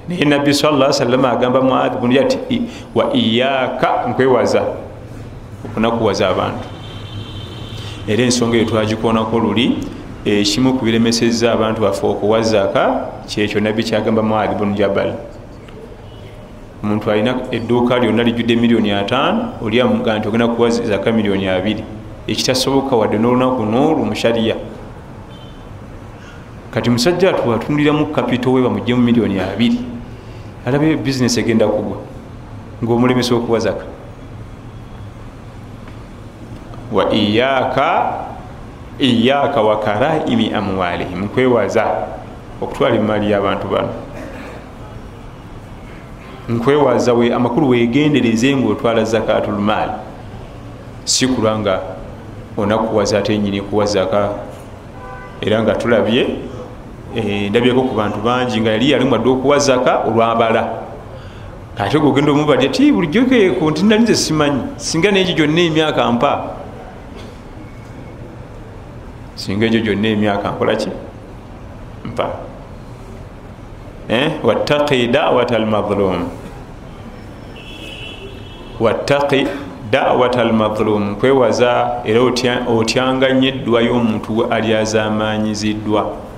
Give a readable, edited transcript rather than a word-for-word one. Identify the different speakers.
Speaker 1: naye nabbi sallallahu alaihi wasallam agamba Muadh ibn Jabal ati wa iyyaka nkwewaza okunakuwaza abantu. Era ensonga eyo twagikoonako luli ekimu ku biremesezza abantu baffe okuwa zaka kyekyo nabbi kyagamba Muadh ibn Jabal. Omuntu alina edduuka lyonna lijjudde miliyoni 5 oli amugaa nti ogenda kuwa zaka miliyoni 2 ekitasoboka wadde n'olunaku n'olwo mu shariya. Kati musajja atundiramu kapito we bamuggyemu miliyoni 2 alabe bizinesi egenda kugwa ng'omulemesa okuwa zaka. Wa iyyaka wa karaimi amwalihim nkwewaza okutwala emmali y'abantu bano. Nkwewaza we amakulu weegendereze ng'otwala zakatul maal si kulanga onakuwaza ate nyini kuwa zaka. Era nga tulabye ndabyeko ku bantu bangi nga yali yali mwadde okuwa zaka olwabala ate gogenda omubadde ti bulijjo keeko nti nali nze simanyi singa n'egyo gyonna emyaka mpa singa egyo gyonna emyaka nkola ki mpa. Wattaqi da'wata al-mazlum wattaqi da'wata al-mazlum kwewaza era otyanga nnyo eddwa y'omuntu alyazaamaanyiziddwa.